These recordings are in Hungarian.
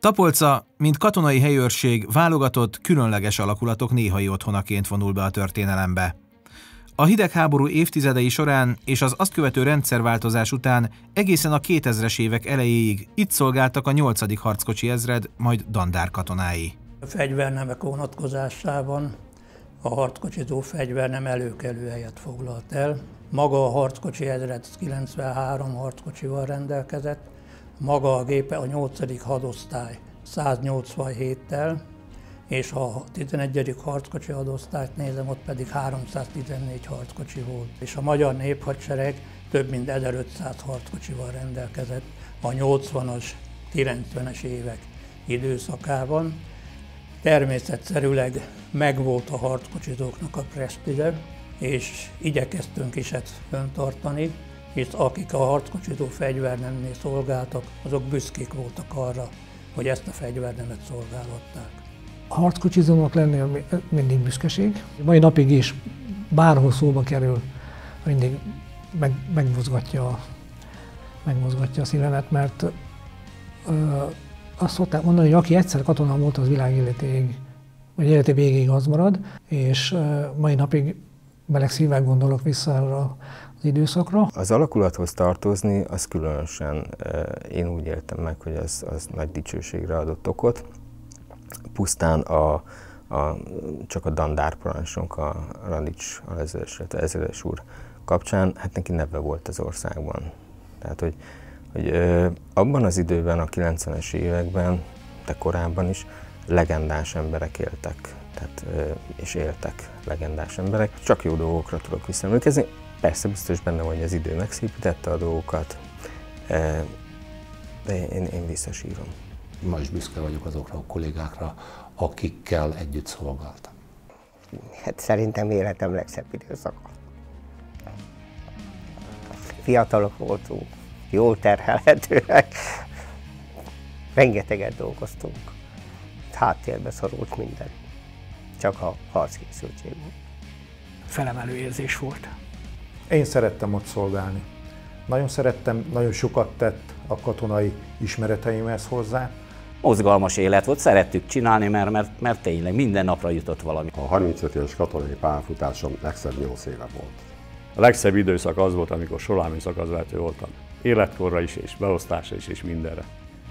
Tapolca, mint katonai helyőrség, válogatott, különleges alakulatok néhai otthonaként vonul be a történelembe. A hidegháború évtizedei során és az azt követő rendszerváltozás után egészen a 2000-es évek elejéig itt szolgáltak a 8. harckocsi ezred, majd dandár katonái. A fegyvernemek vonatkozásában a harckocsizó fegyvernem előkelő helyet foglalt el. Maga a harckocsi ezred 93 harckocsival rendelkezett, maga a gépe a 8. hadosztály 187-tel, és ha a 11. harckocsi hadosztályt nézem, ott pedig 314 harckocsi volt. És a magyar néphadsereg több mint 1500 harckocsival rendelkezett a 80-as, 90-es évek időszakában. Természetszerűleg megvolt a harckocsizóknak a presztízse, és igyekeztünk is ezt fenntartani, hisz akik a harckocsizó fegyvernemnél szolgáltak, azok büszkék voltak arra, hogy ezt a fegyvernemet szolgálhatták. A harckocsizónak lenni mindig büszkeség. Mai napig is bárhol szóba kerül, mindig megmozgatja a szívemet, mert azt szokták mondani, hogy aki egyszer katona volt, az világ élete végéig az marad, és mai napig meleg szívvel gondolok vissza arra az időszakra. Az alakulathoz tartozni, az különösen, én úgy éltem meg, hogy az nagy dicsőségre adott okot. Pusztán csak a dandárparancsnok, a Radics ezredes úr kapcsán, hát neki neve volt az országban. Tehát, hogy abban az időben, a 90-es években, de korábban is legendás emberek éltek. És éltek legendás emberek. Csak jó dolgokra tudok visszaemlékezni. Persze biztos benne, hogy az idő megszépítette a dolgokat, de én visszasírom. Ma is büszke vagyok azokra a kollégákra, akikkel együtt szolgáltam. Hát szerintem életem legszebb időszaka. Fiatalok voltunk, jól terhelhetőek, rengeteget dolgoztunk. Háttérbe szorult minden, csak a harckészültség volt. Felemelő érzés volt. Én szerettem ott szolgálni. Nagyon szerettem, nagyon sokat tett a katonai ismereteimhez hozzá. Mozgalmas élet volt, szerettük csinálni, mert tényleg minden napra jutott valami. A 35 éves katonai pályafutásom legszebb 8 éve volt. A legszebb időszak az volt, amikor sorámi szakaszvezető voltam. Életkorra is, és beosztásra is, és mindenre.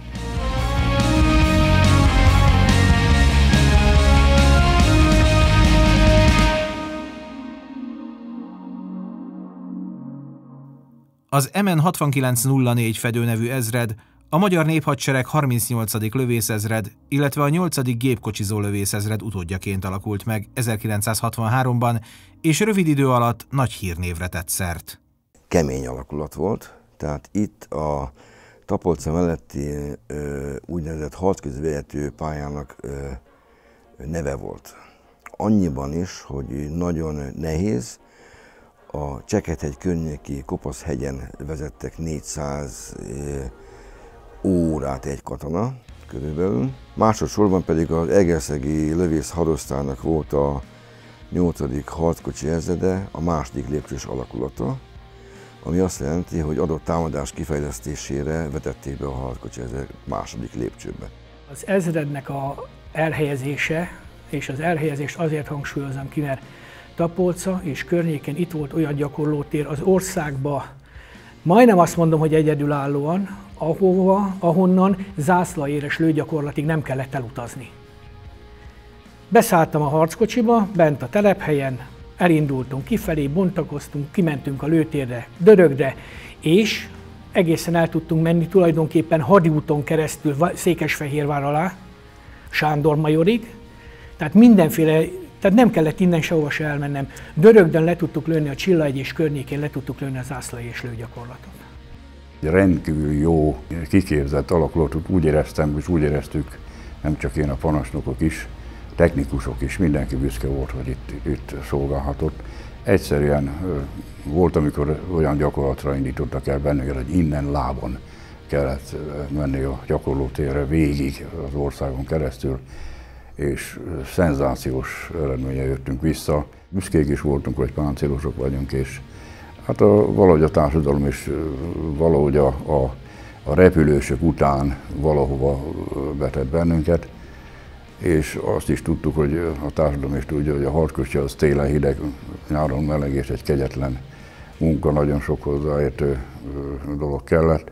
Az MN 6904 fedőnevű ezred, a Magyar Néphadsereg 38. lövészezred, illetve a 8. gépkocsizó lövészezred utódjaként alakult meg 1963-ban, és rövid idő alatt nagy hírnévre tett szert. Kemény alakulat volt, tehát itt a Tapolca melletti úgynevezett harcközvezető pályának neve volt. Annyiban is, hogy nagyon nehéz. A Csekethegy környéki Kopaszhegyen vezettek 400 órát egy katona körülbelül. Másodszorban pedig az egerszegi lövész hadosztálynak volt a 8. harckocsi ezrede, a második lépcsős alakulata, ami azt jelenti, hogy adott támadás kifejlesztésére vetették be a harckocsi ezred második lépcsőbe. Az ezrednek a elhelyezése, és az elhelyezést azért hangsúlyozom ki, mert Tapolca és környéken itt volt olyan gyakorlótér az országban, majdnem azt mondom, hogy egyedülállóan, ahonnan zászlaéres lőgyakorlatig nem kellett elutazni. Beszálltam a harckocsiba, bent a telephelyen, elindultunk kifelé, bontakoztunk, kimentünk a lőtérre, Dörögre, és egészen el tudtunk menni tulajdonképpen hadiúton keresztül Székesfehérvár alá, Sándor Majorig, tehát mindenféle. Tehát nem kellett innen sehova se elmennem. Dörögdön le tudtuk lőni a Csillahegy és környékén le tudtuk lőni a zászlai és lőgyakorlatot. Rendkívül jó, kiképzett alakulatot úgy éreztem, és úgy éreztük, nem csak én, a parancsnokok is, technikusok is, mindenki büszke volt, hogy itt szolgálhatott. Egyszerűen volt, amikor olyan gyakorlatra indítottak el bennünket, hogy innen lábon kellett menni a gyakorlótérre végig az országon keresztül, és szenzációs eredménye jöttünk vissza. Büszkék is voltunk, hogy páncélosok vagyunk, és hát valahogy a társadalom is valahogy a a repülősök után valahova vetett bennünket, és azt is tudtuk, hogy a társadalom is tudja, hogy a harckocsi az télen hideg, nyáron meleg és egy kegyetlen munka, nagyon sok hozzáértő dolog kellett.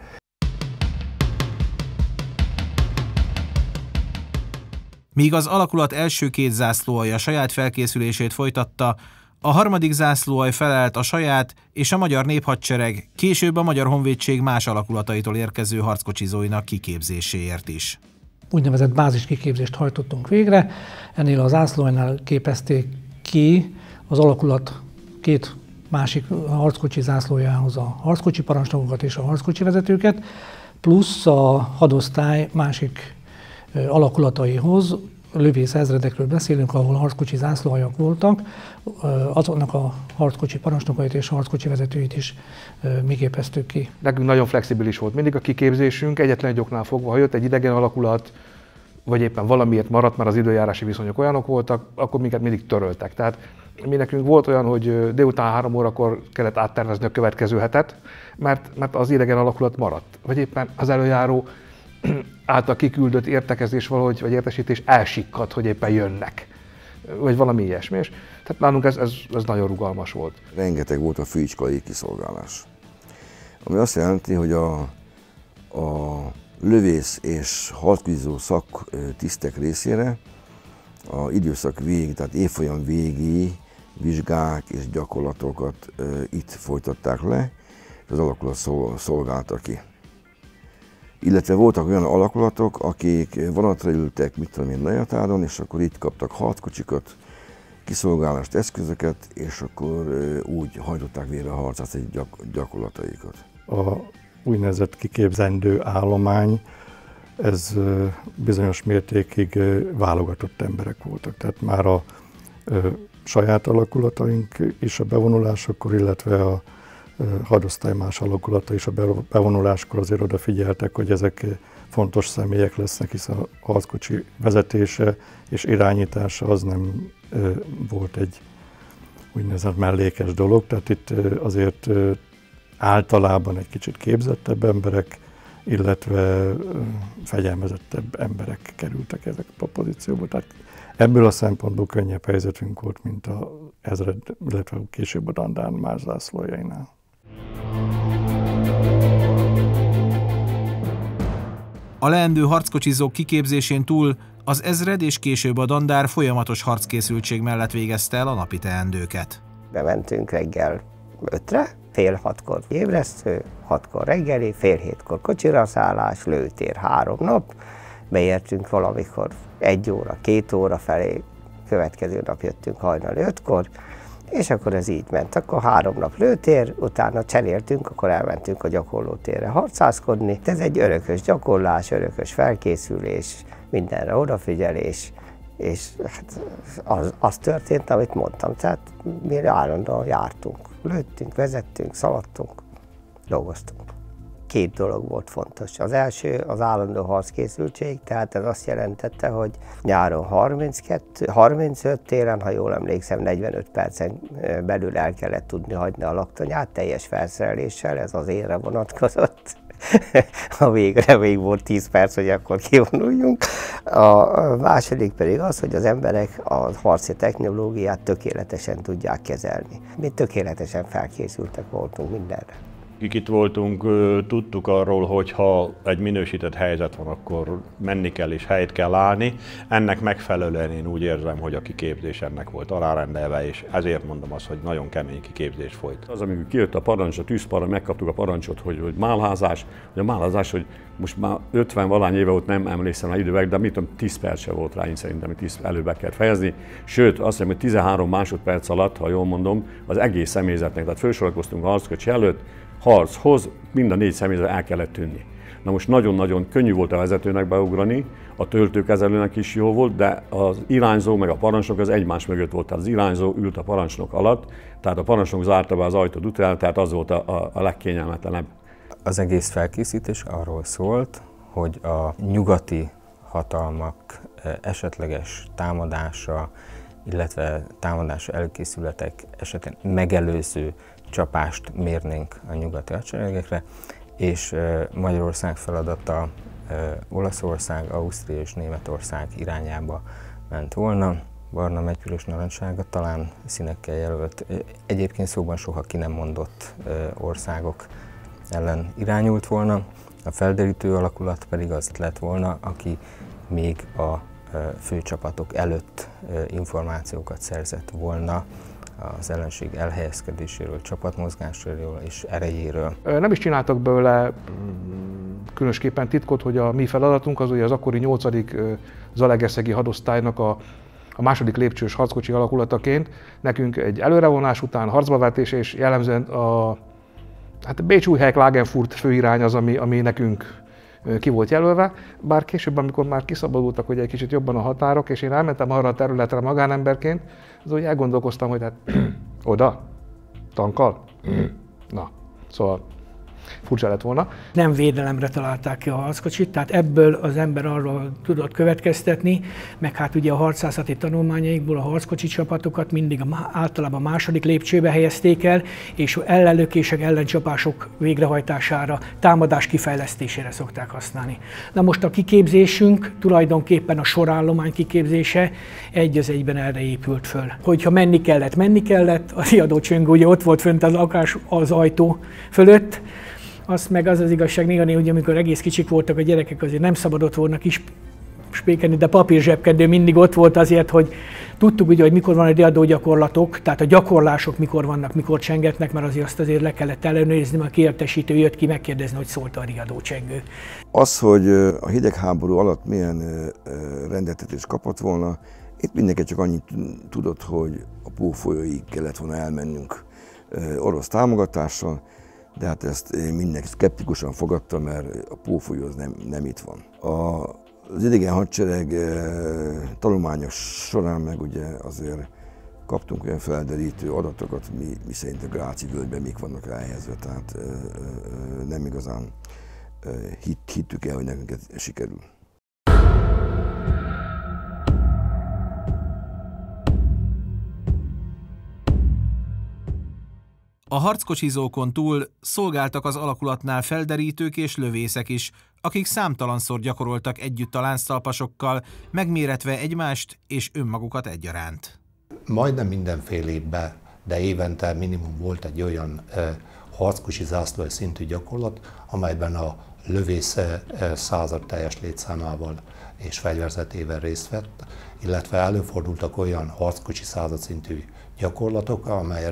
Míg az alakulat első 2 zászlóalja saját felkészülését folytatta, a harmadik zászlóalj felelt a saját és a Magyar Néphadsereg, később a Magyar Honvédség más alakulataitól érkező harckocsizóinak kiképzéséért is. Úgynevezett báziskiképzést hajtottunk végre, ennél a zászlóaljnál képezték ki az alakulat 2 másik harckocsi zászlójához a harckocsi parancsnokokat és a harckocsi vezetőket, plusz a hadosztály másik alakulataihoz, lövész ezredekről beszélünk, ahol harckocsi zászlóaljak voltak, azoknak a harckocsi parancsnokait és a harckocsi vezetőit is mi képeztük ki. Nekünk nagyon flexibilis volt mindig a kiképzésünk, egyetlen egy oknál fogva, ha jött egy idegen alakulat, vagy éppen valamiért maradt, mert az időjárási viszonyok olyanok voltak, akkor minket mindig töröltek. Tehát mi nekünk volt olyan, hogy délután 3 órakor kellett áttervezni a következő hetet, mert az idegen alakulat maradt. Vagy éppen az előjáró által kiküldött értekezés valahogy, vagy értesítés elsikkadt, hogy éppen jönnek. Vagy valami ilyesmi. És tehát nálunk ez nagyon rugalmas volt. Rengeteg volt a főiskolai kiszolgálás. Ami azt jelenti, hogy a lövész és harckocizó szaktisztek részére a időszak végig, tehát évfolyam végi vizsgák és gyakorlatokat itt folytatták le, és az alakulat szolgálta ki. Illetve voltak olyan alakulatok, akik vonatra ültek, mit tudom én, Nagyatáron, és akkor itt kaptak harckocsikat, kiszolgálást, eszközöket, és akkor úgy hajtották végre a harcászati gyakorlataikat. A úgynevezett kiképzendő állomány, ez bizonyos mértékig válogatott emberek voltak. Tehát már a saját alakulataink is a bevonulásakor, illetve a hadosztály más alakulata is a bevonuláskor azért odafigyeltek, hogy ezek fontos személyek lesznek, hiszen a harckocsi vezetése és irányítása az nem volt egy úgynevezett mellékes dolog, tehát itt azért általában egy kicsit képzettebb emberek, illetve fegyelmezettebb emberek kerültek ezek a pozícióba. Tehát ebből a szempontból könnyebb helyzetünk volt, mint az ezred, illetve később a dandár más zászlójainál. A leendő harckocsizók kiképzésén túl az ezred és később a dandár folyamatos harckészültség mellett végezte el a napi teendőket. Bementünk reggel 5-re, fél 6-kor ébresztő, 6-kor reggeli, fél 7-kor kocsira szállás, lőtér 3 nap, beértünk valamikor 1 óra, 2 óra felé, következő nap jöttünk hajnali 5-kor, és akkor ez így ment. Akkor 3 nap lőtér, utána cseréltünk, akkor elmentünk a gyakorlótérre harcászkodni. Ez egy örökös gyakorlás, örökös felkészülés, mindenre odafigyelés, és hát az történt, amit mondtam. Tehát mi állandóan jártunk, lőttünk, vezettünk, szaladtunk, dolgoztunk. 2 dolog volt fontos. Az első az állandó harckészültség, tehát ez azt jelentette, hogy nyáron 35, télen, ha jól emlékszem, 45 percen belül el kellett tudni hagyni a laktanyát, teljes felszereléssel, ez az énre vonatkozott. A végre még volt 10 perc, hogy akkor kivonuljunk. A második pedig az, hogy az emberek a harci technológiát tökéletesen tudják kezelni. Mi tökéletesen felkészültek voltunk mindenre. Akik itt voltunk, tudtuk arról, hogy ha egy minősített helyzet van, akkor menni kell és helyt kell állni. Ennek megfelelően én úgy érzem, hogy a kiképzés ennek volt alárendelve, és ezért mondom azt, hogy nagyon kemény kiképzés folyt. Az, amikor kijött a parancs, a tűzparancs, megkaptuk a parancsot, hogy málházás, hogy most már 50-valány éve ott nem emlékszem a idővek, de mit tudom, 10 perc se volt rá, én szerintem 10 előbb kell fejezni. Sőt, azt hiszem, hogy 13 másodperc alatt, ha jól mondom, az egész személyzetnek, tehát felsorakoztunk a harckocsi előtt, harchoz mind a 4 személyzet el kellett tűnni. Na most nagyon-nagyon könnyű volt a vezetőnek beugrani, a töltőkezelőnek is jó volt, de az irányzó meg a parancsnok az egymás mögött volt. Tehát az irányzó ült a parancsnok alatt, tehát a parancsnok zárta be az ajtót után, tehát az volt a legkényelmetlenebb. Az egész felkészítés arról szólt, hogy a nyugati hatalmak esetleges támadása, illetve támadása előkészületek esetén megelőző csapást mérnénk a nyugati hadseregekre, és Magyarország feladata Olaszország, Ausztria és Németország irányába ment volna. Barna, megypiros, narancssárga, talán színekkel jelölt, egyébként szóban soha ki nem mondott országok ellen irányult volna. A felderítő alakulat pedig az lett volna, aki még a főcsapatok előtt információkat szerzett volna az ellenség elhelyezkedéséről, csapatmozgásáról és erejéről. Nem is csináltak belőle különösképpen titkot, hogy a mi feladatunk az ugye az akkori 8. Zalaegerszegi hadosztálynak a második lépcsős harckocsi alakulataként nekünk egy előrevonás után harcbavetés és jellemzően a Bécs-Újhely Klagenfurt főirány az, ami nekünk ki volt jelölve, bár később, amikor már kiszabadultak hogy egy kicsit jobban a határok, és én elmentem arra a területre magánemberként, az úgy elgondolkoztam, hogy hát oda, tankkal? Na, szóval furcsa lett volna. Nem védelemre találták ki a harckocsit, tehát ebből az ember arról tudott következtetni, meg hát ugye a harcászati tanulmányaikból a harckocsi csapatokat mindig általában a második lépcsőbe helyezték el, és ellenlökések, ellencsapások végrehajtására, támadás kifejlesztésére szokták használni. Na most a kiképzésünk tulajdonképpen a sorállomány kiképzése egy az egyben erre épült föl. Hogyha menni kellett, a riadócsöngő ugye ott volt fönt az ajtó fölött, azt meg az az igazság néha, hogy amikor egész kicsik voltak a gyerekek, azért nem szabadott volna kis spékelni, de papírzsebkedő mindig ott volt azért, hogy tudtuk ugye, hogy mikor van a riadógyakorlatok, tehát a gyakorlások mikor vannak, mikor csengetnek, mert azért le kellett ellenőrizni, mert a kiértesítő jött ki megkérdezni, hogy szólt a riadócsengő. Az, hogy a hidegháború alatt milyen rendeltetést kapott volna, itt mindenki csak annyit tudott, hogy a Pó folyóig kellett volna elmennünk orosz támogatással, de hát ezt én mindenki szkeptikusan fogadta, mert a Pó folyó az nem itt van. Az idegen hadsereg tanulmányos során meg ugye azért kaptunk olyan felderítő adatokat, mi szerint a Gráci völgyben mik vannak elhelyezve, tehát nem igazán hittük el, hogy nekünk ez sikerül. A harckocsizókon túl szolgáltak az alakulatnál felderítők és lövészek is, akik számtalanszor gyakoroltak együtt a lánctalpasokkal, megméretve egymást és önmagukat egyaránt. Majdnem mindenfél évben, de évente minimum volt egy olyan harckocsi zászló szintű gyakorlat, amelyben a lövész század teljes létszámával és fegyverzetével részt vett, illetve előfordultak olyan harckocsi század szintű gyakorlatok,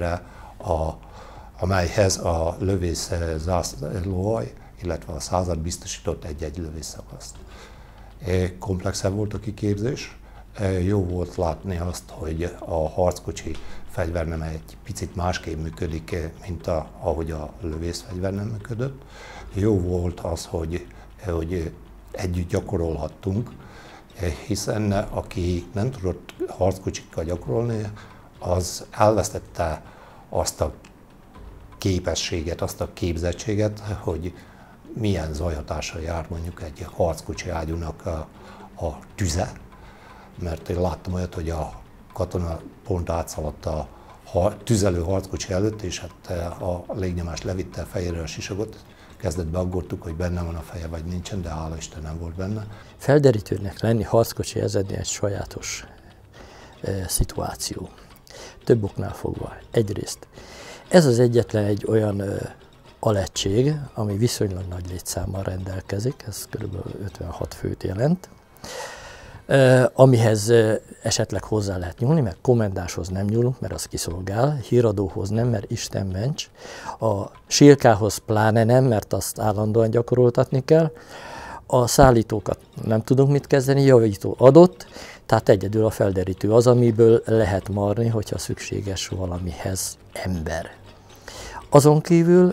amelyhez a lövész zászlóalj, illetve a század biztosított egy-egy lövészszakaszt. Komplexebb volt a kiképzés, jó volt látni azt, hogy a harckocsi fegyvernem egy picit másképp működik, mint ahogy a lövész fegyvernem működött. Jó volt az, hogy együtt gyakorolhattunk, hiszen aki nem tudott harckocsikkal gyakorolni, az elvesztette azt a képességet, azt a képzettséget, hogy milyen zajhatással jár mondjuk egy harckocsi ágyúnak a tüze, mert én láttam olyat, hogy a katona pont átszaladt a tüzelő harckocsi előtt, és hát a légnyomás levitte a fejére a sisagot. Kezdetben aggódtuk, hogy benne van a feje, vagy nincsen, de hála Isten nem volt benne. Felderítőnek lenni harckocsi ezrednél egy sajátos szituáció. Több oknál fogva. Egyrészt ez az egyetlen egy olyan alegység, ami viszonylag nagy létszámmal rendelkezik, ez kb. 56 főt jelent, amihez esetleg hozzá lehet nyúlni, mert kommendáshoz nem nyúlunk, mert az kiszolgál, híradóhoz nem, mert Isten ments, a sílkához pláne nem, mert azt állandóan gyakoroltatni kell, a szállítókat nem tudunk mit kezdeni, javító adott, tehát egyedül a felderítő az, amiből lehet marni, hogyha szükséges valamihez ember. Azon kívül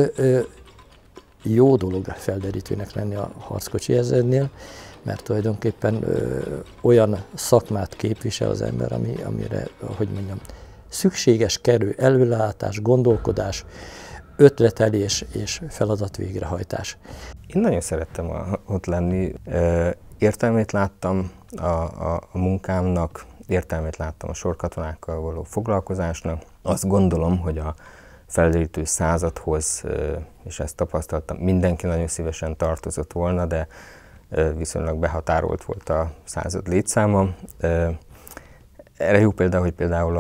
jó dolog felderítőnek lenni a harckocsi ezrednél, mert tulajdonképpen olyan szakmát képvisel az ember, amire, hogy mondjam, szükséges kerül előlátás, gondolkodás, ötletelés és feladat végrehajtás. Én nagyon szerettem ott lenni, értelmét láttam a munkámnak, értelmét láttam a sorkatonákkal való foglalkozásnak. Azt gondolom, hogy a felderítő századhoz, és ezt tapasztaltam, mindenki nagyon szívesen tartozott volna, de viszonylag behatárolt volt a század létszáma. Erre jó példa, hogy például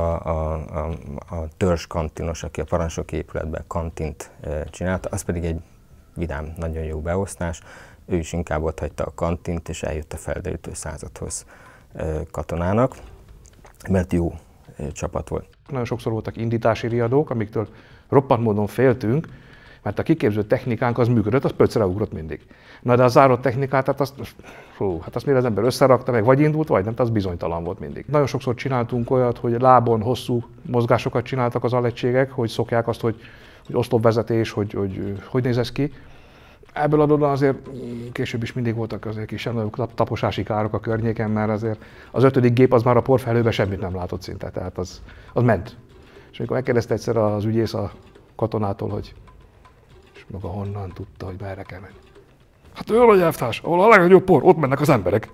a törzs kantinos, aki a parancsnoki épületben kantint csinálta, az pedig egy vidám, nagyon jó beosztás. Ő is inkább ott hagyta a kantint, és eljött a felderítő századhoz katonának, mert jó csapat volt. Nagyon sokszor voltak indítási riadók, amiktől roppant módon féltünk, mert a kiképző technikánk az működött, az pöccre ugrott mindig. Na de a zárott technikát, hát azt mire az ember összerakta, meg vagy indult, vagy nem, az bizonytalan volt mindig. Nagyon sokszor csináltunk olyat, hogy lábon hosszú mozgásokat csináltak az alegységek, hogy szokják azt, hogy oszlopvezetés, hogy néz ez ki. Ebből adódóan azért később is mindig voltak azért kis taposási károk a környéken, mert azért az 5. gép az már a porfelhőben semmit nem látott szinte, tehát az ment. És amikor megkérdezte egyszer az ügyész a katonától, hogy és maga honnan tudta, hogy merre kell menni. Hát ő a elvtárs, ahol a legnagyobb por, ott mennek az emberek.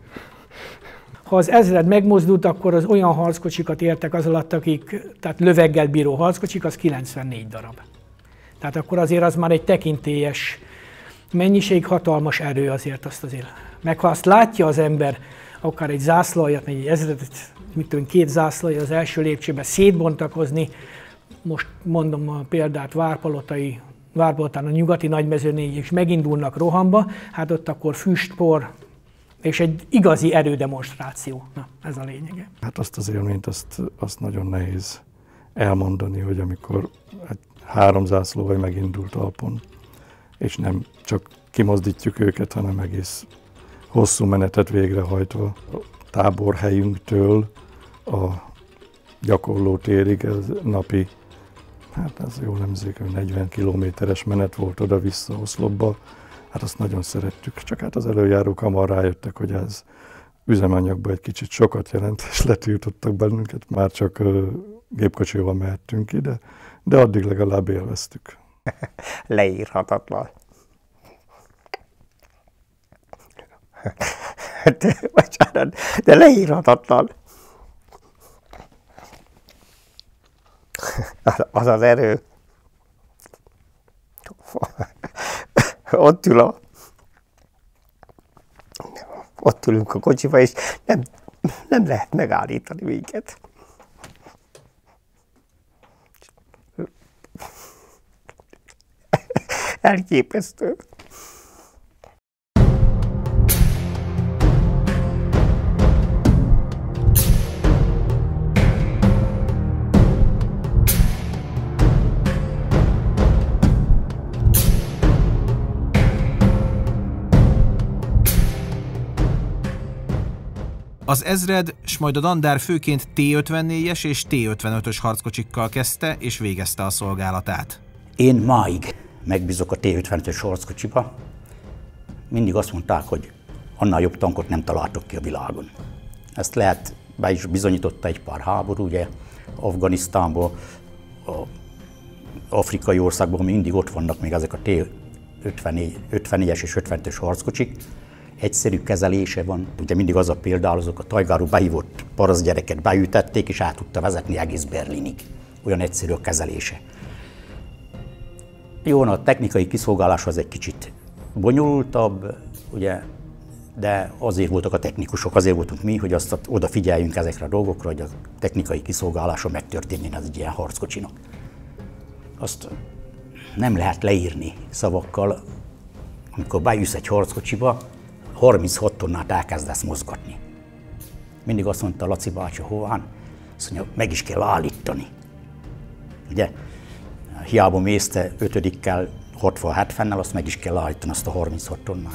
Ha az ezred megmozdult, akkor az olyan harckocsikat értek az alatt, tehát löveggel bíró harckocsik, az 94 darab. Tehát akkor azért az már egy tekintélyes mennyiség, hatalmas erő azért azt azért. Meg ha azt látja az ember, akár egy zászlajat, egy ezredet, mit tudom, 2 zászlaja az első lépcsőben szétbontakozni, most mondom a példát, Várpalotán a nyugati nagymezőnél is megindulnak rohamba, hát ott akkor füstpor, és egy igazi erődemonstráció. Na, ez a lényege. Hát azt az élményt, azt nagyon nehéz elmondani, hogy amikor 3 zászlóvaj megindult Alpon, és nem csak kimozdítjuk őket, hanem egész hosszú menetet végrehajtva. A táborhelyünktől a gyakorlótérig ez napi, hát ez jól emlékszik, hogy 40 kilométeres menet volt oda-vissza Oszlopba. Hát azt nagyon szerettük, csak hát az előjárók hamar rájöttek, hogy ez üzemanyagban egy kicsit sokat jelent, és letiltottak bennünket, már csak gépkocsival mehettünk ide, de addig legalább élveztük. Leírhatatlan. Bocsánat, de leírhatatlan. Az az erő. Ott ülünk a kocsiba, és nem lehet megállítani minket. Elképesztő. Az ezred, s majd a dandár főként T-54-es és T-55-ös harckocsikkal kezdte és végezte a szolgálatát. Én máig megbízok a T-55-ös harckocsiba. Mindig azt mondták, hogy annál jobb tankot nem találtok ki a világon. Ezt lehet, be is bizonyította egy pár háború, ugye Afganisztánból, afrikai országban mindig ott vannak még ezek a T-54-es és 55-ös harckocsik. Egyszerű kezelése van. Ugye mindig az a például, azok a tajgáról behívott parasztgyereket beütették, és át tudta vezetni egész Berlinig. Olyan egyszerű a kezelése. Jó, a technikai kiszolgálás az egy kicsit bonyolultabb, ugye, de azért voltak a technikusok, azért voltunk mi, hogy azt odafigyeljünk ezekre a dolgokra, hogy a technikai kiszolgálása megtörténjen az egy ilyen harckocsinak. Azt nem lehet leírni szavakkal, amikor beülsz egy harckocsiba, 36 tonnát elkezdesz mozgatni. Mindig azt mondta Laci bácsi Hován, azt mondja, meg is kell állítani. Ugye? Hiába mész te 5-kel, 60-70-nel, azt meg is kell állítani, azt a 36 tonnát.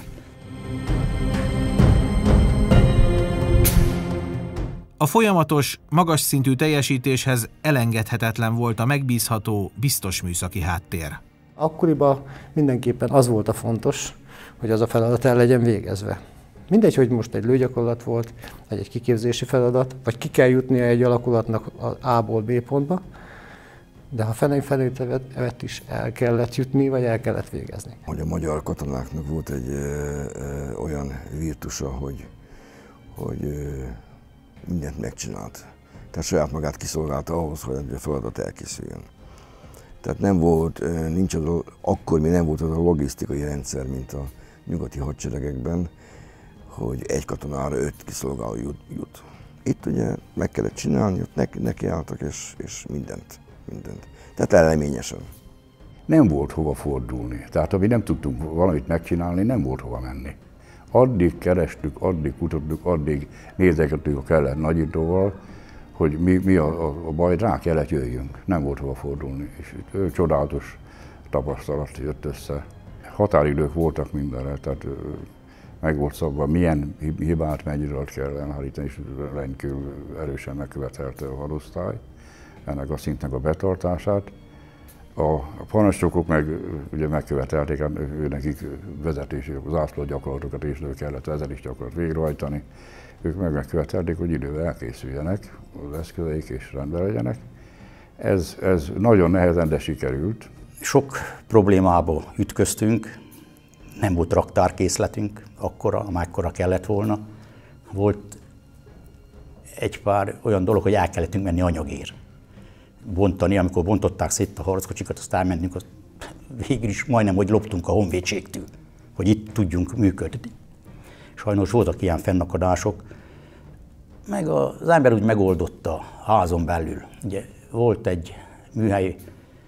A folyamatos, magas szintű teljesítéshez elengedhetetlen volt a megbízható, biztos műszaki háttér. Akkoriban mindenképpen az volt a fontos, hogy az a feladat el legyen végezve. Mindegy, hogy most egy lőgyakorlat volt, egy kiképzési feladat, vagy ki kell jutnia egy alakulatnak az A-ból B pontba, de ha felét is el kellett jutni, vagy el kellett végezni. Hogy a magyar katonáknak volt egy olyan virtusa, hogy mindent megcsinált. Tehát saját magát kiszolgálta ahhoz, hogy a feladat elkészüljön. Tehát nem volt, akkor még nem volt az a logisztikai rendszer, mint a nyugati hadseregekben, hogy egy katonára 5 kiszolgáló jut. Itt ugye meg kellett csinálni, ott nekiálltak, és mindent. Tehát eredményesen. Nem volt hova fordulni. Tehát ha mi nem tudtunk valamit megcsinálni, nem volt hova menni. Addig kerestük, addig kutattuk, addig nézegettük a Keller nagyítóval, hogy mi a baj, rá kellett jöjjünk. Nem volt hova fordulni. És csodálatos tapasztalat jött össze. Határidők voltak mindenre, tehát meg volt szabva, milyen hibát mennyire kell elhárítani, és rendkívül erősen megkövetelte a hadosztály ennek a szintnek a betartását. A parancsnokok meg ugye megkövetelték, nekik vezetési, zászlógyakorlatokat és kellett vezetésgyakorlatot végrehajtani. Ők megkövetelték, hogy idővel elkészüljenek az eszközeik és rendben legyenek. Ez nagyon nehezen, de sikerült. Sok problémába ütköztünk, nem volt raktárkészletünk akkora, amekkora kellett volna. Volt egy pár olyan dolog, hogy el kellettünk menni anyagért. Bontani, amikor bontották szét a harckocsikat, azt elmentünk, azt végül is majdnem, hogy loptunk a honvédségtől, hogy itt tudjunk működni. Sajnos voltak ilyen fennakadások, meg az ember úgy megoldotta házon belül. Ugye volt egy műhely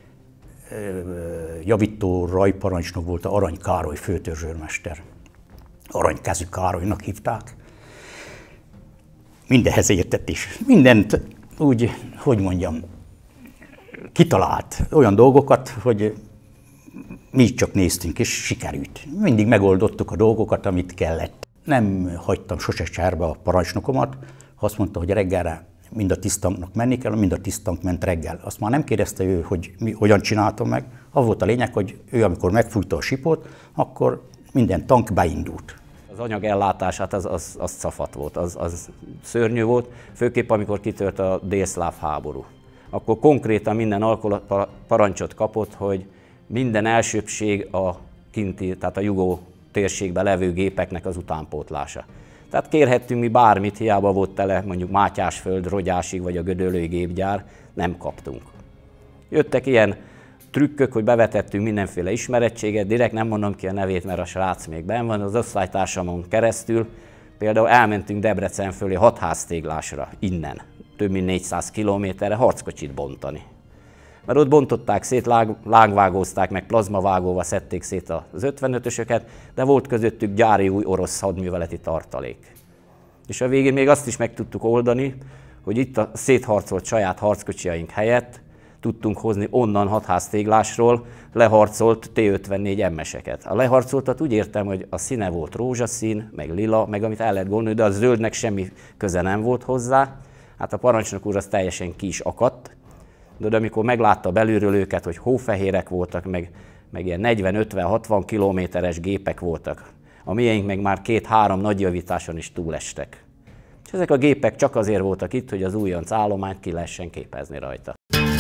javító rajparancsnok, volt a Arany Károly főtörzsőrmester. Aranykezű Károlynak hívták. Mindenhez értett is. Mindent úgy, hogy mondjam, kitalált olyan dolgokat, hogy mi csak néztünk, és sikerült. Mindig megoldottuk a dolgokat, amit kellett. Nem hagytam sose cserbe a parancsnokomat. Azt mondta, hogy reggelre mind a tisztanknak menni kell, mind a tisztank ment reggel. Azt már nem kérdezte ő, hogy hogyan csináltam meg. Az volt a lényeg, hogy ő, amikor megfújta a sipot, akkor minden tank beindult. Az anyagellátását az szafat volt, az szörnyű volt, főképp amikor kitört a délszláv háború. Akkor konkrétan minden parancsot kapott, hogy minden elsőbbség a kinti, tehát a jugó térségben levő gépeknek az utánpótlása. Tehát kérhettünk mi bármit, hiába volt tele, mondjuk Mátyásföld, Rogyásig vagy a Gödöllői gépgyár, nem kaptunk. Jöttek ilyen trükkök, hogy bevetettünk mindenféle ismerettséget, direkt nem mondom ki a nevét, mert a srác még benn van, az osztálytársamon keresztül. Például elmentünk Debrecen fölé Hatháztéglásra, innen, több mint 400 kilométerre harckocsit bontani. Mert ott bontották szét, lángvágózták, meg plazmavágóval szedték szét az 55-ösöket, de volt közöttük gyári új orosz hadműveleti tartalék. És a végén még azt is meg tudtuk oldani, hogy itt a szétharcolt saját harckocsiaink helyett tudtunk hozni onnan Hatháztéglásról leharcolt T-54 MS-eket. A leharcoltat úgy értem, hogy a színe volt rózsaszín, meg lila, meg amit el lehet gondolni, de a zöldnek semmi köze nem volt hozzá. Hát a parancsnok úr az teljesen ki is akadt, de amikor meglátta belülről őket, hogy hófehérek voltak, meg ilyen 40-50-60 kilométeres gépek voltak, a miénk meg már 2-3 nagy javításon is túlestek. És ezek a gépek csak azért voltak itt, hogy az újonc állományt ki lehessen képezni rajta.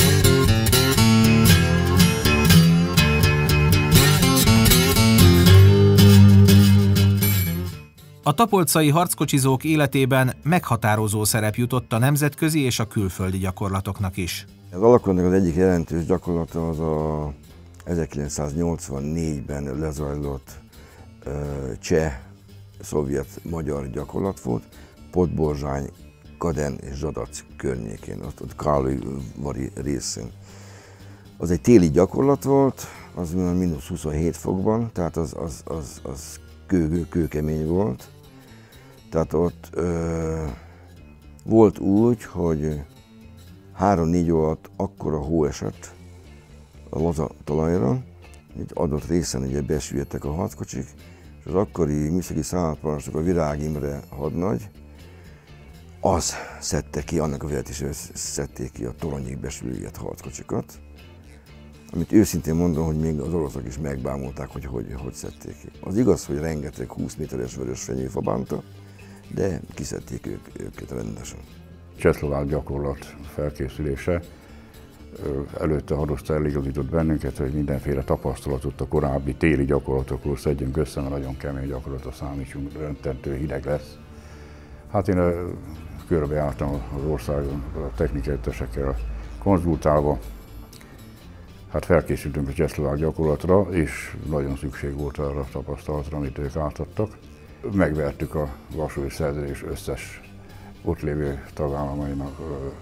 A tapolcai harckocsizók életében meghatározó szerep jutott a nemzetközi és a külföldi gyakorlatoknak is. Az alakulatnak az egyik jelentős gyakorlata az a 1984-ben lezajlott cseh-szovjet-magyar gyakorlat volt, Podborzsány, Kaden és Zsadac környékén, ott Károlyvari részén. Az egy téli gyakorlat volt, az mínusz 27 fokban, tehát az kőkemény volt. Tehát ott volt úgy, hogy 3-4 óra alatt akkora hó esett a laza talajra, egy adott részen ugye besüllyedtek a harckocsik, és az akkori műszaki szállítparancsnok, a Virág Imre hadnagy, az szedte ki, annak a vezetésével szedték ki a toronyig besüllyedt harckocsikat, amit őszintén mondom, hogy még az oroszok is megbámulták, hogy szedték ki. Az igaz, hogy rengeteg 20 méteres vörös fenyőfa bánta, de kiszedték őket rendesen. Csehszlovák gyakorlat felkészülése előtte a hadosztály eligazított bennünket, hogy mindenféle tapasztalatot a korábbi téli gyakorlatokról szedjünk össze, mert nagyon kemény gyakorlatra számítsunk, rendtentő hideg lesz. Hát én körbejártam az országon a technikai tesekkel konzultálva, Hát felkészültünk a csehszlovák gyakorlatra, és nagyon szükség volt arra a tapasztalatra, amit ők átadtak. Megvertük a Varsói Szerződés összes ott lévő tagállamainak,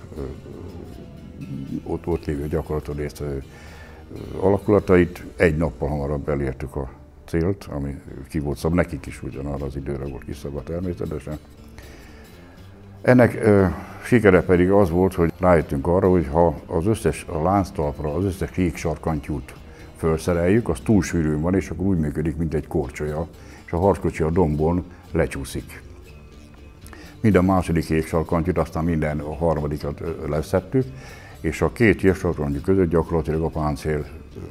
ott lévő gyakorlaton résztvevő alakulatait. Egy nappal hamarabb elértük a célt, ami ki volt szabva, nekik is ugyanarra az időre volt kiszabva természetesen. Ennek sikere pedig az volt, hogy rájöttünk arra, hogy ha az összes a lánctalpra, az összes jégsarkantyút felszereljük, az túl sűrűn van, és akkor úgy működik, mint egy korcsolya, és a harckocsi a dombon lecsúszik. Minden második jégsarkantyút, aztán minden a harmadikat leszettük, és a két jégsarkantyú között gyakorlatilag a páncél,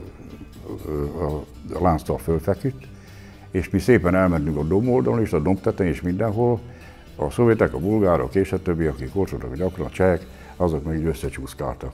a lánctalp fölfeküdt, és mi szépen elmentünk a domb oldalon és a domb tetején és mindenhol. A szovjetek, a bulgárok és a többi, akik ott voltak gyakran, a csehek, azok meg így összecsúszkáltak.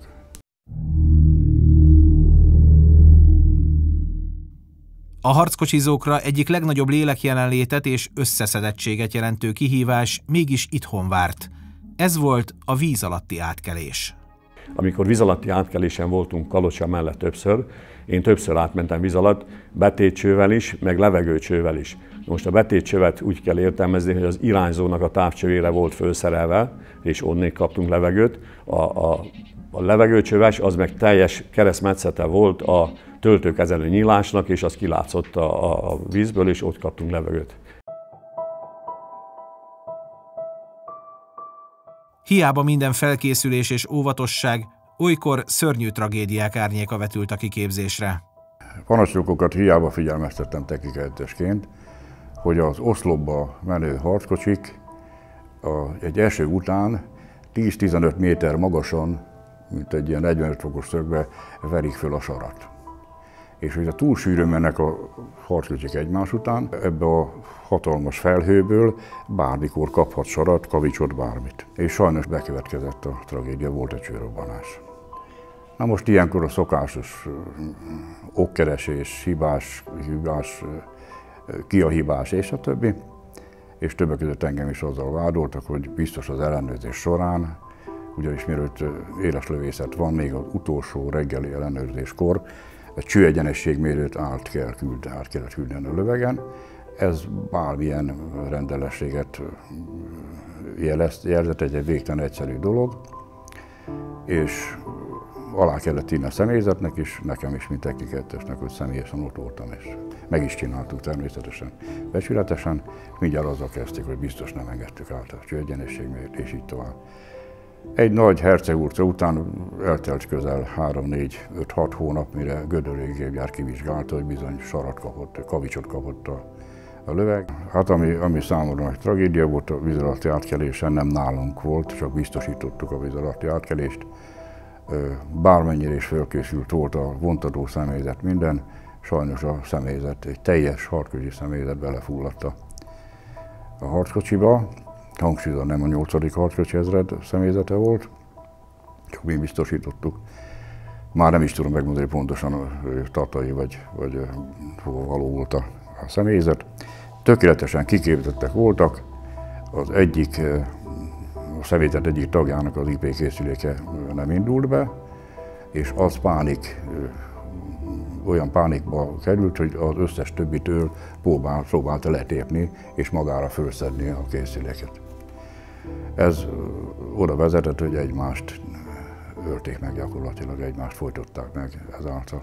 A harckocsizókra egyik legnagyobb lélekjelenlétet és összeszedettséget jelentő kihívás mégis itthon várt. Ez volt a víz alatti átkelés. Amikor víz alatti átkelésen voltunk Kalocsa mellett többször, én többször átmentem víz alatt, betétcsővel is, meg levegőcsővel is. Most a betétcsövet úgy kell értelmezni, hogy az irányzónak a távcsövére volt felszerelve, és onnék kaptunk levegőt. A levegőcsöves az meg teljes keresztmetszete volt a töltőkezelő nyílásnak, és az kilátszott a vízből, és ott kaptunk levegőt. Hiába minden felkészülés és óvatosság, olykor szörnyű tragédiák árnyéka vetült a kiképzésre. Parancsnokokat hiába figyelmeztettem technikahelyettesként, hogy az oszlopba menő harckocsik egy eső után 10-15 méter magasan, mint egy ilyen 45 fokos szögbe verik föl a sarat. És hogyha túl sűrűn mennek a harckocsik egymás után, ebbe a hatalmas felhőből bármikor kaphat sarat, kavicsot, bármit. És sajnos bekövetkezett a tragédia, volt egy csőrobbanás. Na most ilyenkor a szokásos okkeresés, hibás, ki a hibás és a többi. És többek között engem is azzal vádoltak, hogy biztos az ellenőrzés során, ugyanis mielőtt éleslövészet van, még az utolsó reggeli ellenőrzéskor egy csőegyenességmérőt át kellett küldeni a lövegen. Ez bármilyen rendelességet jelzett, egy végtelen egyszerű dolog, és alá kellett írni a személyzetnek is, nekem is, mint technikahelyettesnek, hogy személyesen ott voltam, és meg is csináltuk természetesen, becsületesen. Mindjárt azzal kezdték, hogy biztos nem engedtük át a csőegyenességmérőt, és így tovább. Egy nagy Herceg utca után eltelt közel 3-4-5-6 hónap, mire Gödöllői gépgyár kivizsgálta, hogy bizony sarat kapott, kavicsot kapott a löveg. Hát ami számomra nagy tragédia volt, a víz alatti átkelésen nem nálunk volt, csak biztosítottuk a víz alatti átkelést. Bármennyire is felkészült volt a vontató személyzet, minden, sajnos a személyzet, egy teljes harckocsi személyzet belefulladt a harckocsiba. Hangsúlyozom, nem a 8. harckocsi ezred személyzete volt, csak mi biztosítottuk. Már nem is tudom megmondani pontosan, Tatai vagy hova való volt a személyzet. Tökéletesen kiképzettek voltak, az egyik, a személyzet egyik tagjának az IP készüléke nem indult be, és az olyan pánikba került, hogy az összes többitől próbálta letépni és magára fölszedni a készüléket. Ez oda vezetett, hogy egymást ölték meg gyakorlatilag, egymást folytották meg ezáltal.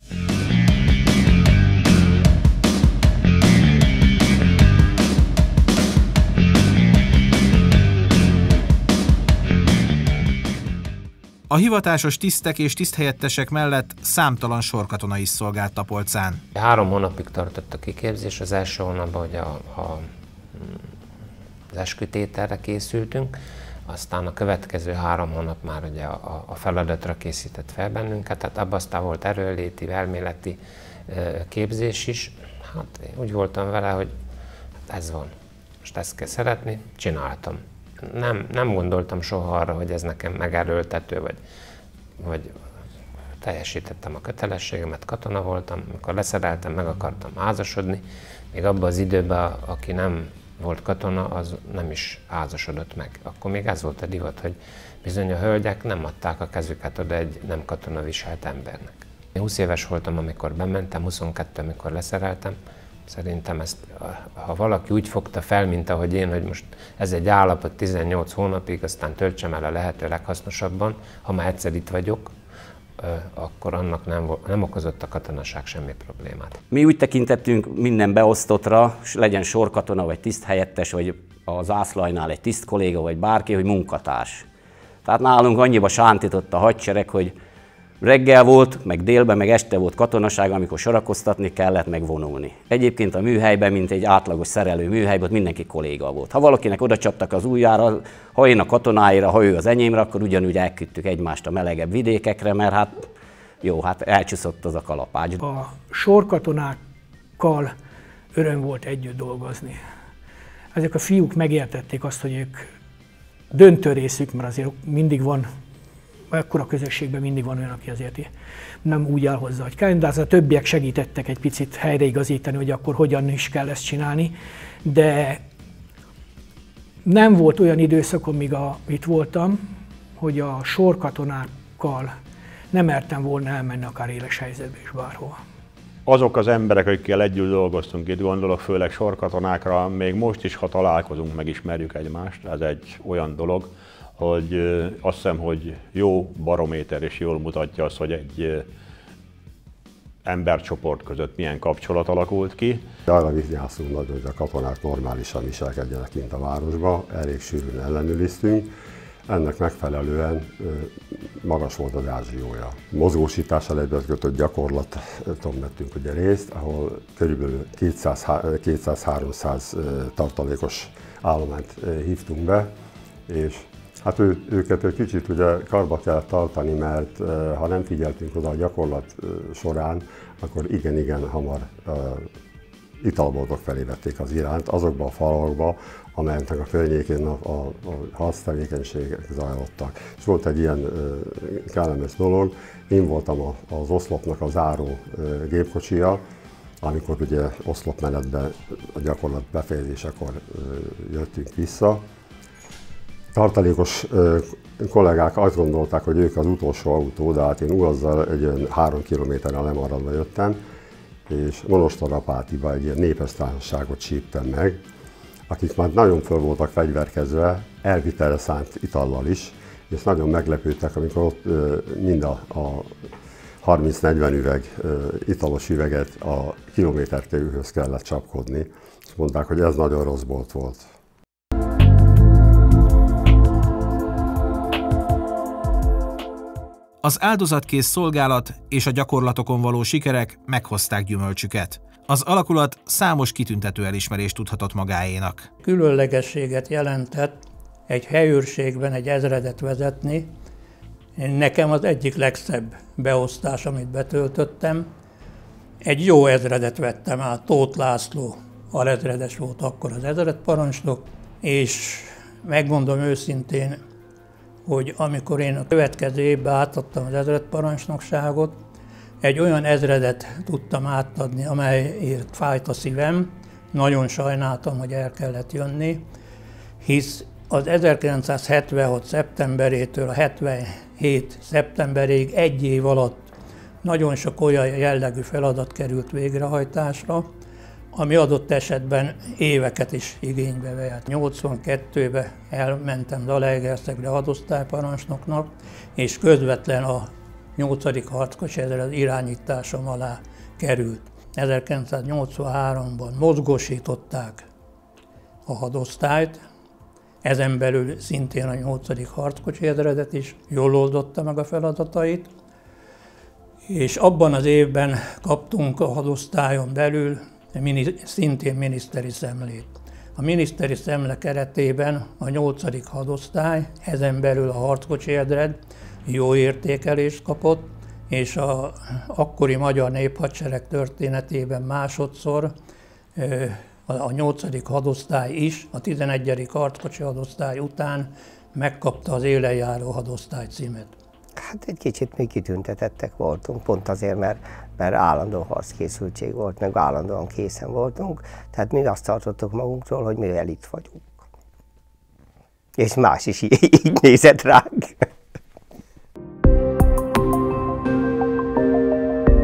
A hivatásos tisztek és tiszthelyettesek mellett számtalan sorkatona is szolgált Tapolcán. 3 hónapig tartott a kiképzés, az első hónapban, hogy az eskütételre készültünk, aztán a következő 3 hónap már ugye a feladatra készített fel bennünket, tehát abban aztán volt erőléti, elméleti képzés is. Hát én úgy voltam vele, hogy hát ez van, most ezt kell szeretni, csináltam. Nem gondoltam soha arra, hogy ez nekem megerőltető, vagy teljesítettem a kötelességemet, katona voltam, amikor leszereltem, meg akartam házasodni, még abban az időben, aki nem volt katona, az nem is házasodott meg. Akkor még ez volt a divat, hogy bizony a hölgyek nem adták a kezüket oda egy nem katona viselt embernek. Én 20 éves voltam, amikor bementem, 22, amikor leszereltem. Szerintem ezt, ha valaki úgy fogta fel, mint ahogy én, hogy most ez egy állapot 18 hónapig, aztán töltsem el a lehető leghasznosabban, ha már egyszer itt vagyok, akkor annak nem okozott a katonaság semmi problémát. Mi úgy tekintettünk minden beosztottra, legyen sorkatona, vagy tiszthelyettes, vagy a zászlajnál egy tisztkolléga, vagy bárki, hogy munkatárs. Tehát nálunk annyiba sántított a hadsereg, hogy reggel volt, meg délben, meg este volt katonaság, amikor sorakoztatni kellett, meg vonulni. Egyébként a műhelyben, mint egy átlagos szerelő műhelyben, mindenki kolléga volt. Ha valakinek oda csaptak az ujjára, ha én a katonáira, ha ő az enyémre, akkor ugyanúgy elküldtük egymást a melegebb vidékekre, mert hát jó, hát elcsúszott az a kalapács. A sorkatonákkal öröm volt együtt dolgozni. Ezek a fiúk megértették azt, hogy ők döntő részük, mert azért mindig van, ekkora közösségben mindig van olyan, aki azért nem úgy áll hozzá, hogy kell, de az a többiek segítettek egy picit helyreigazítani, hogy akkor hogyan is kell ezt csinálni, de nem volt olyan időszak, amíg itt voltam, hogy a sorkatonákkal nem mertem volna elmenni akár éles helyzetbe is bárhova. Azok az emberek, akikkel együtt dolgoztunk, itt gondolok főleg sorkatonákra, még most is, ha találkozunk, megismerjük egymást, ez egy olyan dolog, hogy azt hiszem, hogy jó barométer és jól mutatja azt, hogy egy embercsoport között milyen kapcsolat alakult ki. Arra vigyáztunk nagyon, hogy a katonák normálisan viselkedjenek kint a városba, elég sűrűn ellenőriztünk. Ennek megfelelően magas volt az ázsiója. Mozgósítással egyben kötött gyakorlaton vettünk ugye részt, ahol körülbelül 200-300 tartalékos állományt hívtunk be, és hát őket egy kicsit ugye karba kell tartani, mert ha nem figyeltünk oda a gyakorlat során, akkor igen hamar italboltok felé vették az irányt azokba a falakba, amelyeknek a környékén a harctevékenységek zajlottak. És volt egy ilyen kellemes dolog, én voltam az oszlopnak a záró gépkocsija, amikor ugye oszlopmenetben a gyakorlat befejezésekor jöttünk vissza. Tartalékos kollégák azt gondolták, hogy ők az utolsó autó, de hát én azzal egy olyan 3 kilométerrel lemaradva jöttem, és Monostorapátiba egy ilyen népes társaságot síptem meg, akik már nagyon föl voltak fegyverkezve, elvitelre szánt itallal is, és nagyon meglepődtek, amikor ott mind a 30-40 üveg, italos üveget a kilométerkőhöz kellett csapkodni, és mondták, hogy ez nagyon rossz bolt volt. Az áldozatkész szolgálat és a gyakorlatokon való sikerek meghozták gyümölcsüket. Az alakulat számos kitüntető elismerést tudhatott magáénak. Különlegességet jelentett egy helyőrségben egy ezredet vezetni. Nekem az egyik legszebb beosztás, amit betöltöttem. Egy jó ezredet vettem át, Tóth László alezredes volt akkor az ezredparancsnok, és megmondom őszintén, hogy amikor én a következő évben átadtam az ezredparancsnokságot, egy olyan ezredet tudtam átadni, amelyért fájt a szívem. Nagyon sajnáltam, hogy el kellett jönni, hisz az 1976. szeptemberétől a 77. szeptemberig egy év alatt nagyon sok olyan jellegű feladat került végrehajtásra, ami adott esetben éveket is igénybe vehet. 82-ben elmentem Zalaegerszegre hadosztályparancsnoknak, és közvetlen a 8. harckocsi ezred irányításom alá került. 1983-ban mozgósították a hadosztályt, ezen belül szintén a 8. harckocsi ezredet is jól oldotta meg a feladatait, és abban az évben kaptunk a hadosztályon belül szintén miniszteri szemlét. A miniszteri szemle keretében a 8. hadosztály, ezen belül a harckocsi ezred jó értékelést kapott, és az akkori magyar néphadsereg történetében másodszor a 8. hadosztály is, a 11. harckocsi hadosztály után megkapta az élenjáró hadosztály címet. Hát egy kicsit mi kitüntetettek voltunk, pont azért, mert állandó harckészültség volt, meg állandóan készen voltunk, tehát mi azt tartottuk magunktól, hogy mi elit vagyunk. És más is így nézett ránk.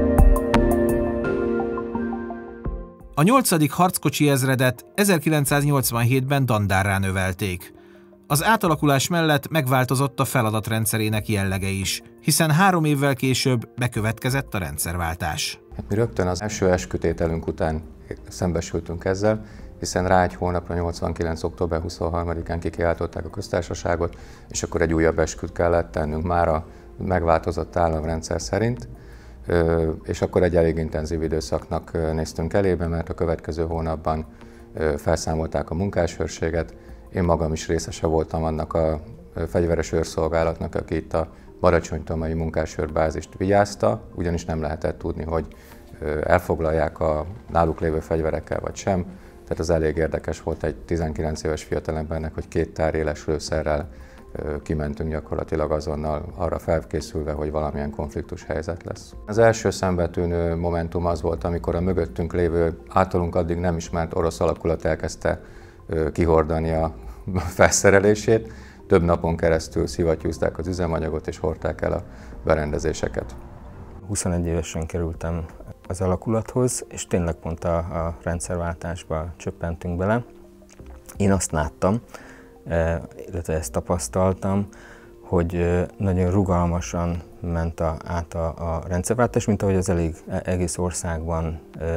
A 8. harckocsi ezredet 1987-ben Dandárrá növelték. Az átalakulás mellett megváltozott a feladatrendszerének jellege is, hiszen 3 évvel később bekövetkezett a rendszerváltás. Mi rögtön az első eskütételünk után szembesültünk ezzel, hiszen rá egy hónapra, 89. október 23-án kikiáltották a köztársaságot, és akkor egy újabb esküt kellett tennünk már a megváltozott államrendszer szerint, és akkor egy elég intenzív időszaknak néztünk elébe, mert a következő hónapban felszámolták a munkásőrséget. Én magam is részese voltam annak a fegyveres őrszolgálatnak, aki itt a baracsonytomai munkásőrbázist vigyázta, ugyanis nem lehetett tudni, hogy elfoglalják a náluk lévő fegyverekkel vagy sem. Tehát az elég érdekes volt egy 19 éves fiatalembernek, hogy 2 tár éles lőszerrel kimentünk gyakorlatilag azonnal arra felkészülve, hogy valamilyen konfliktus helyzet lesz. Az első szembetűnő momentum az volt, amikor a mögöttünk lévő, általunk addig nem ismert orosz alakulat elkezdte kihordani a felszerelését. Több napon keresztül szivattyúzták az üzemanyagot és hordták el a berendezéseket. 21 évesen kerültem az alakulathoz, és tényleg pont a rendszerváltásba csöppentünk bele. Én azt láttam, illetve ezt tapasztaltam, hogy nagyon rugalmasan ment át a rendszerváltás, mint ahogy az egész országban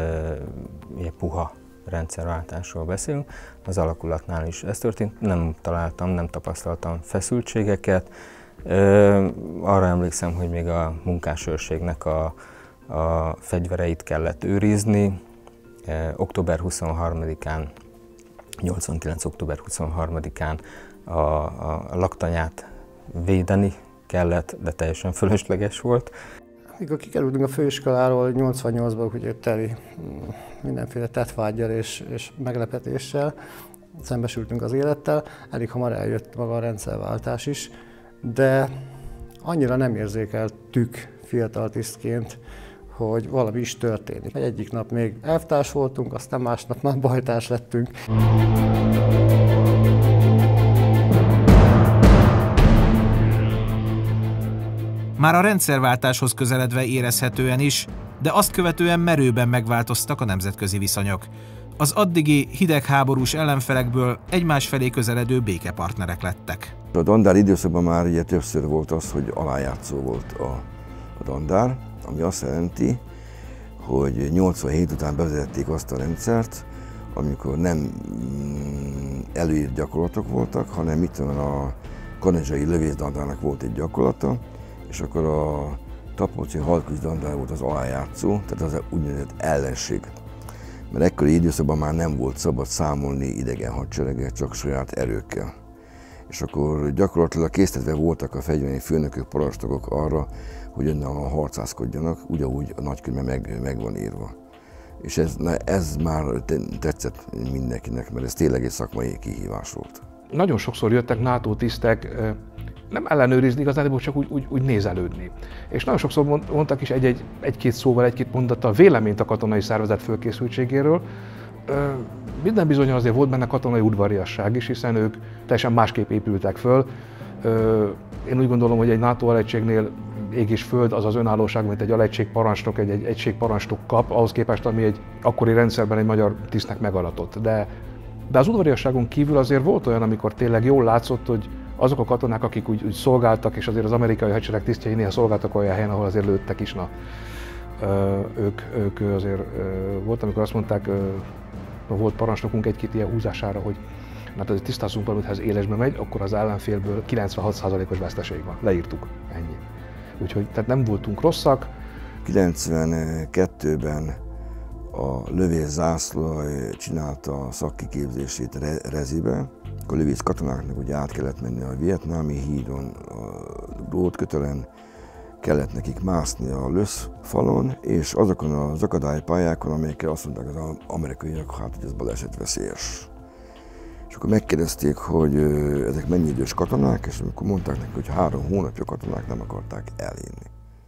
puha rendszerváltásról beszélünk. Az alakulatnál is ez történt, nem tapasztaltam feszültségeket. Arra emlékszem, hogy még a munkásőrségnek a fegyvereit kellett őrizni. Október 23-án, 89. október 23-án a laktanyát védeni kellett, de teljesen fölösleges volt. Mikor kikerültünk a főiskoláról 88-ban, ugye teli mindenféle tettvággyal és meglepetéssel, szembesültünk az élettel, elég hamar eljött maga a rendszerváltás is, de annyira nem érzékeltük fiatal tisztként, hogy valami is történik. Egyik nap még elvtárs voltunk, aztán másnap már bajtárs lettünk. Már a rendszerváltáshoz közeledve érezhetően is, de azt követően merőben megváltoztak a nemzetközi viszonyok. Az addigi hidegháborús ellenfelekből egymás felé közeledő békepartnerek lettek. A Dandár időszakban már ugye többször volt az, hogy alájátszó volt a Dandár, ami azt jelenti, hogy 87 után bevezették azt a rendszert, amikor nem előírt gyakorlatok voltak, hanem itt van a kanadzsai lövészdandának volt egy gyakorlata, és akkor a tapolcai harckocsi dandár volt az alájátszó, tehát az úgynevezett ellenség. Mert ekkori időszakban már nem volt szabad számolni idegen hadsereggel, csak saját erőkkel. És akkor gyakorlatilag késztetve voltak a fegyverei főnökök, parancsnokok arra, hogy önállóan harcászkodjanak, ugyanúgy a nagykönyvben meg van írva. És ez már tetszett mindenkinek, mert ez tényleg egy szakmai kihívás volt. Nagyon sokszor jöttek NATO tisztek nem ellenőrizni, igazán csak úgy nézelődni. És nagyon sokszor mondtak is egy-két szóval, egy-két mondattal véleményt a katonai szervezet fölkészültségéről. Minden bizonnyal azért volt benne katonai udvariasság is, hiszen ők teljesen másképp épültek föl. Én úgy gondolom, hogy egy NATO alegységnél ég és föld az az önállóság, mint egy alegységparancsnok, egy egységparancsnok kap, ahhoz képest, ami egy akkori rendszerben egy magyar tisztnek megadatott. De az udvariasságon kívül azért volt olyan, amikor tényleg jól látszott, hogy azok a katonák, akik úgy szolgáltak, és azért az amerikai hadsereg tisztjei néha szolgáltak olyan helyen, ahol azért lőttek is, ők azért volt, amikor azt mondták, volt parancsnokunk egy-két ilyen húzására, hogy mert azért tisztázzunk valamit, ha ez élesbe megy, akkor az ellenfélből 96%-os veszteség van. Leírtuk. Ennyi. Úgyhogy tehát nem voltunk rosszak. 92-ben a lövész zászlóalj csinálta a szakkiképzését Rezibe. A lövész katonáknak ugye át kellett menni a vietnámi hídon, a drótkötelen, kellett nekik mászni a löszfalon, és azokon az akadálypályákon, amelyekkel azt mondták az amerikaiak, hát hogy ez balesetveszélyes. És akkor megkérdezték, hogy ezek mennyi idős katonák, és amikor mondták neki, hogy 3 hónapja katonák, nem akarták elhinni.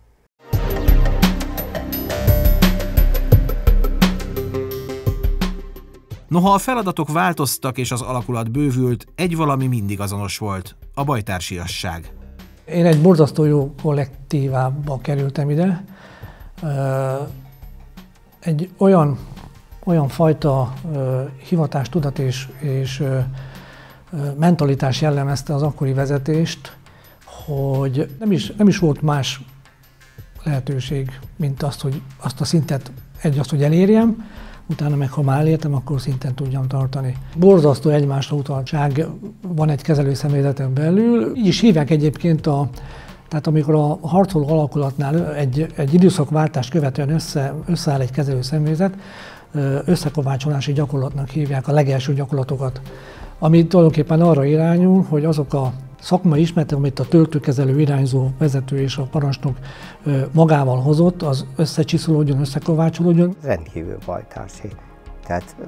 Noha a feladatok változtak és az alakulat bővült, egy valami mindig azonos volt, a bajtársiasság. Én egy borzasztó jó kollektívába kerültem ide. Egy olyan olyan fajta hivatástudat és mentalitás jellemezte az akkori vezetést, hogy nem is volt más lehetőség, mint azt a szintet hogy elérjem, utána meg ha már elértem, akkor szinten tudjam tartani. Borzasztó egymásra utaltság van egy kezelőszemélyzeten belül. Így is hívják egyébként, tehát amikor a harcoló alakulatnál egy időszakváltást követően összeáll egy kezelőszemélyzet, összekovácsolási gyakorlatnak hívják a legelső gyakorlatokat, ami tulajdonképpen arra irányul, hogy azok a szakmai ismeretek, amit a töltőkezelő, irányzó, vezető és a parancsnok magával hozott, az összecsiszolódjon, összekovácsolódjon. Rendkívül bajtársi. Tehát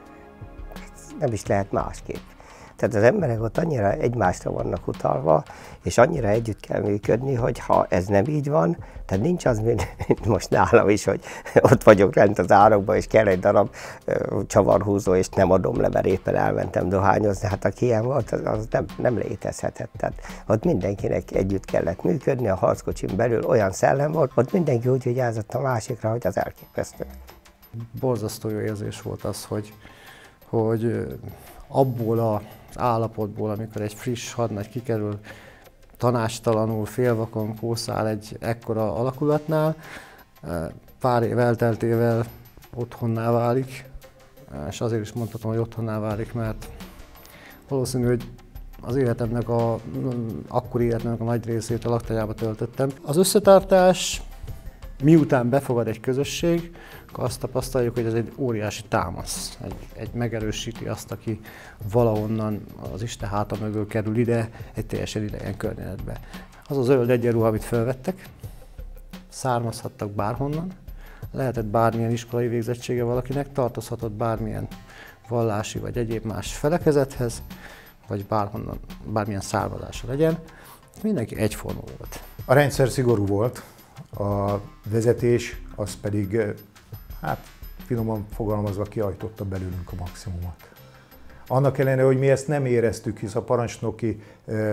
nem is lehet másképp. Tehát az emberek ott annyira egymásra vannak utalva, és annyira együtt kell működni, hogy ha ez nem így van, tehát nincs az, mint most nálam is, hogy ott vagyok lent az árokban, és kell egy darab csavarhúzó, és nem adom le, mert éppen elmentem dohányozni. Hát aki ilyen volt, az nem létezhetett. Tehát ott mindenkinek együtt kellett működni, a harckocsin belül olyan szellem volt, ott mindenki úgy vigyázott a másikra, hogy az elképesztő. Borzasztó jó érzés volt az, hogy abból az állapotból, amikor egy friss hadnagy kikerül, tanástalanul, félvakon kószál egy ekkora alakulatnál, pár év elteltével otthonná válik, és azért is mondhatom, hogy otthonná válik, mert valószínű, hogy az életemnek akkori életemnek a nagy részét a laktanyába töltöttem. Az összetartás, miután befogad egy közösség, akkor azt tapasztaljuk, hogy ez egy óriási támasz. Egy megerősíti azt, aki valahonnan az Isten háta mögül kerül ide, egy teljesen idegen környezetbe. Az a zöld egyenruha, amit felvettek, származhattak bárhonnan, lehetett bármilyen iskolai végzettsége valakinek, tartozhatott bármilyen vallási vagy egyéb más felekezethez, vagy bárhonnan, bármilyen származása legyen, mindenki egyforma volt. A rendszer szigorú volt, a vezetés az pedig, hát finoman fogalmazva kiajtotta belőlünk a maximumot. Annak ellenére, hogy mi ezt nem éreztük, hisz a parancsnoki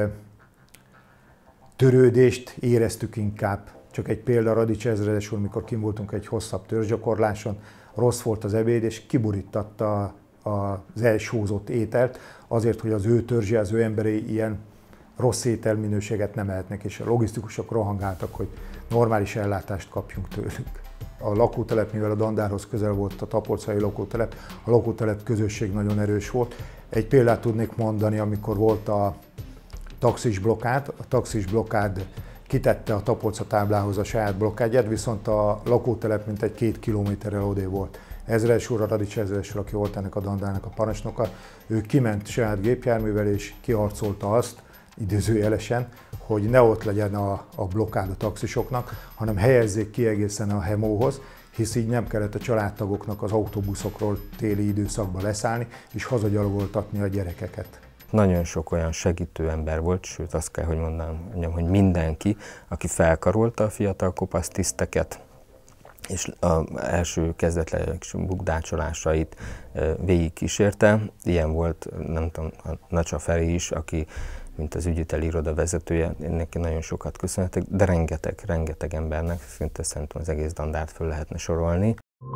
törődést éreztük inkább. Csak egy példa, Radics ezredes úr, mikor kim voltunk egy hosszabb törzsgyakorláson, rossz volt az ebéd, és kiburítatta az elsózott ételt, azért, hogy az ő törzse, az ő emberei ilyen rossz ételminőséget nem ehetnek, és a logisztikusok rohangáltak, hogy normális ellátást kapjunk tőlük. A lakótelep, mivel a Dandárhoz közel volt a tapolcai lakótelep, a lakótelep közösség nagyon erős volt. Egy példát tudnék mondani, amikor volt a taxis blokkád. A taxis blokkád kitette a Tapolca táblához a saját blokkádját, viszont a lakótelep mintegy 2 kilométerrel odébb volt. Ezredes úr, a Radics ezredes úr, aki volt ennek a Dandárnak a parancsnoka, ő kiment saját gépjárművel és kiharcolta azt, idézőjelesen, hogy ne ott legyen a blokkád a taxisoknak, hanem helyezzék ki egészen a Hemóhoz, hisz így nem kellett a családtagoknak az autóbuszokról téli időszakban leszállni, és hazagyalogoltatni a gyerekeket. Nagyon sok olyan segítő ember volt, sőt azt kell, hogy mondjam, hogy mindenki, aki felkarolta a fiatal kopasz tiszteket, és az első kezdetleges bukdácsolásait végig kísérte. Ilyen volt, nem tudom, a Nacsa Feri is, aki mint az ügyviteli iroda vezetője, neki nagyon sokat köszönhetek, de rengeteg embernek, szinte szerintem az egész Dandárt föl lehetne sorolni.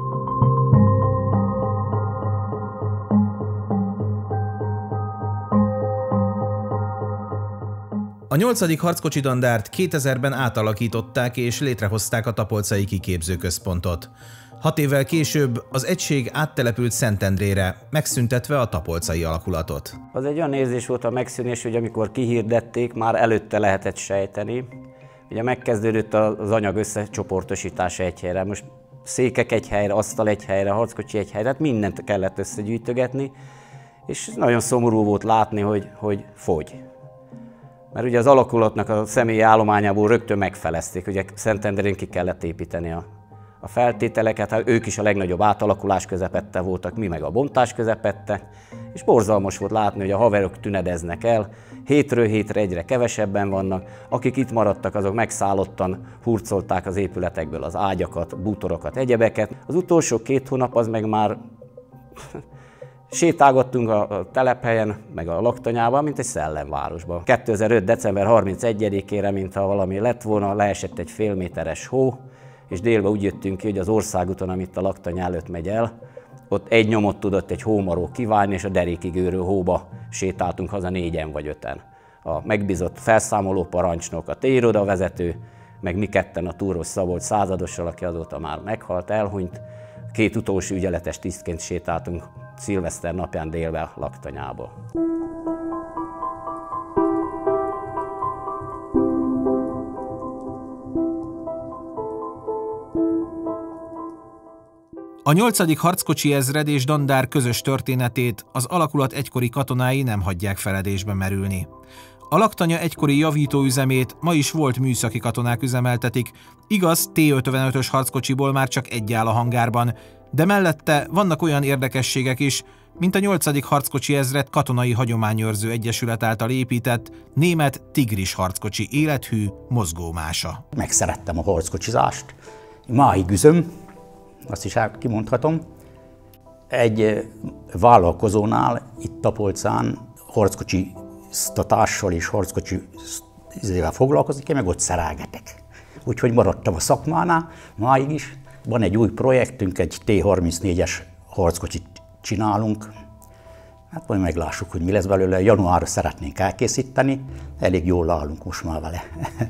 A 8. harckocsi Dandárt 2000-ben átalakították és létrehozták a Tapolcai Kiképzőközpontot. 6 évvel később az egység áttelepült Szentendrére, megszüntetve a tapolcai alakulatot. Az egy olyan érzés volt a megszűnés, hogy amikor kihirdették, már előtte lehetett sejteni. Ugye megkezdődött az anyag összecsoportosítása egy helyre. Most székek egy helyre, asztal egy helyre, harckocsi egy helyre, tehát mindent kellett összegyűjtögetni, és nagyon szomorú volt látni, hogy fogy. Mert ugye az alakulatnak a személyi állományából rögtön megfelezték, ugye Szentendrén ki kellett építeni a feltételeket, hát ők is a legnagyobb átalakulás közepette voltak, mi meg a bontás közepette, és borzalmas volt látni, hogy a haverok tünedeznek el, hétről hétre egyre kevesebben vannak, akik itt maradtak, azok megszállottan hurcolták az épületekből az ágyakat, bútorokat, egyebeket. Az utolsó 2 hónap az meg már sétálgattunk a telephelyen, meg a laktanyában, mint egy szellemvárosban. 2005. december 31-ére, mintha valami lett volna, leesett egy fél méteres hó, és délben úgy jöttünk ki, hogy az országúton, amit a laktanya előtt megy el, ott egy nyomot tudott egy hómaró kiválni, és a derékig őrő hóba sétáltunk haza 4-en vagy 5-en. A megbízott felszámoló parancsnok, a T-iroda vezető, meg mi ketten a Túros Szabolcs századossal, aki azóta már meghalt, elhunyt. 2 utolsó ügyeletes tisztként sétáltunk szilveszter napján délbe Laktanyából. A 8. harckocsi ezred és dandár közös történetét az alakulat egykori katonái nem hagyják feledésbe merülni. A Laktanya egykori javítóüzemét ma is volt műszaki katonák üzemeltetik, igaz, T-55-ös harckocsiból már csak egy áll a hangárban, de mellette vannak olyan érdekességek is, mint a 8. harckocsi ezred katonai hagyományőrző egyesület által épített német Tigris harckocsi élethű mozgómása. Megszerettem a harckocsizást, máig üzöm, azt is kimondhatom. Egy vállalkozónál itt Tapolcán harckocsisztatással és harckocsival foglalkozik, én meg ott szerelgetek. Úgyhogy maradtam a szakmánál, máig is. Van egy új projektünk, egy T-34-es harckocsit csinálunk. Hát majd meglássuk, hogy mi lesz belőle. Januárra szeretnénk elkészíteni, elég jól állunk most már vele.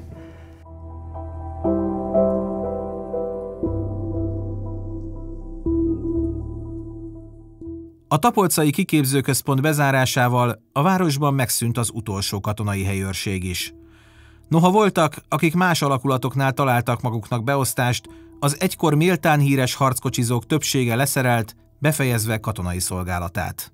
A tapolcai kiképzőközpont bezárásával a városban megszűnt az utolsó katonai helyőrség is. Noha voltak, akik más alakulatoknál találtak maguknak beosztást, az egykor méltán híres harckocsizók többsége leszerelt, befejezve katonai szolgálatát.